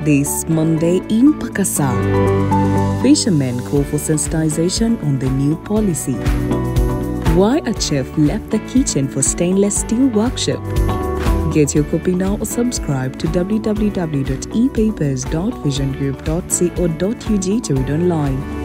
This Monday in Pakasa, fishermen call for sensitization on the new policy. Why a chef left the kitchen for stainless steel workshop. Get your copy now or subscribe to www.epapers.visiongroup.co.ug to read online.